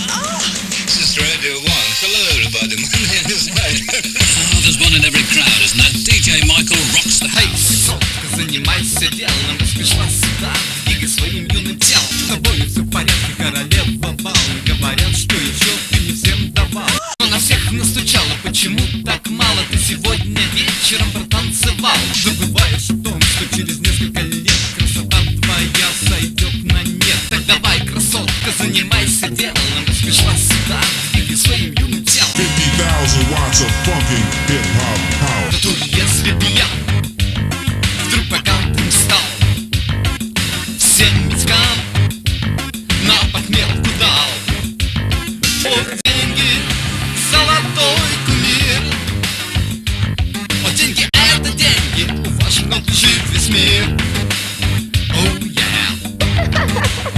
This is Radio 1. Hello everybody, my name is Mike. Oh, there's one in every crowd, isn't there? DJ Michael rocks the Эй, house. сотка, занимайся делом. Пришла сюда, двигай своим юным телом. С тобой все в порядке, королева бал. Говорят, что еще ты не всем давал. Но на всех настучала, почему так мало? Ты сегодня вечером протанцевал. Забываешь о том, что через несколько лет красота твоя сойдет на нет. Так давай, красотка, занимайся делом. Пришла сюда, двигай своим юным телом. 50,000 watts of funky hip-hop power. Но тут если бы я вдруг богатым стал, всем мечтам на похмелку дал. О, деньги, золотой кумир. О, деньги, это деньги, у ваших ног лежит весь мир. Oh, yeah.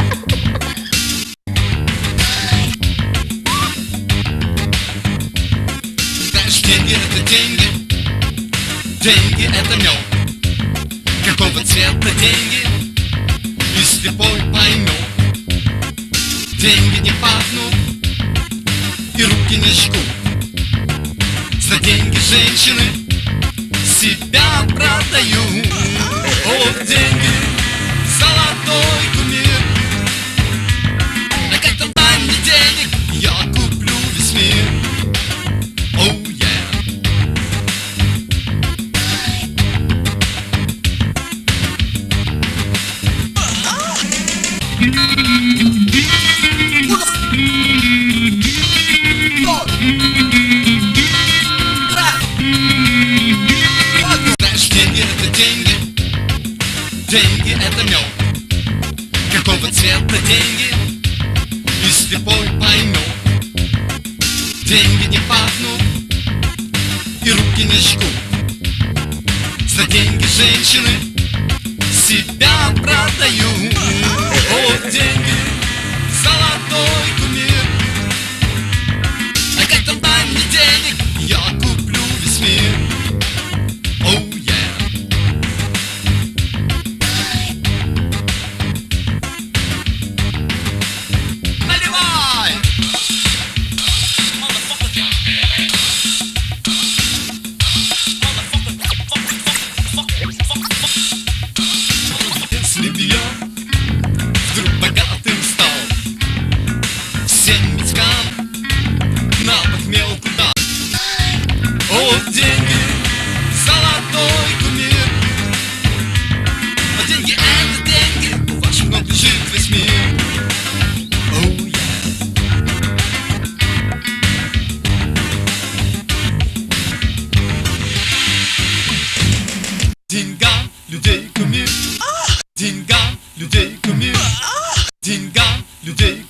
Знаешь, деньги это деньги. Деньги это мед. Какого цвета деньги? И слепой поймет. Деньги не пахнут и руки не жгут. За деньги женщины себя продают. О, деньги, золотой кумир. А как там дай мне денег, я куплю весь мир. Oh, yeah. Знаешь, деньги это деньги. Деньги это мед. Какого цвета деньги? И слепой поймет. Деньги не пахнут и руки не жгут. За деньги женщины себя продают. О, деньги, золотой кумир. А как там дай мне денег, я куплю весь мир. Oh, yeah. Наливай! Если бы я вдруг богатым стал, всем мечтам на похмелку дал. О, деньги, золотой кумир. А деньги это деньги, у ваших ног лежит весь мир. Oh, yeah. Деньга людей кумир. Деньга людей кумир. Деньга людей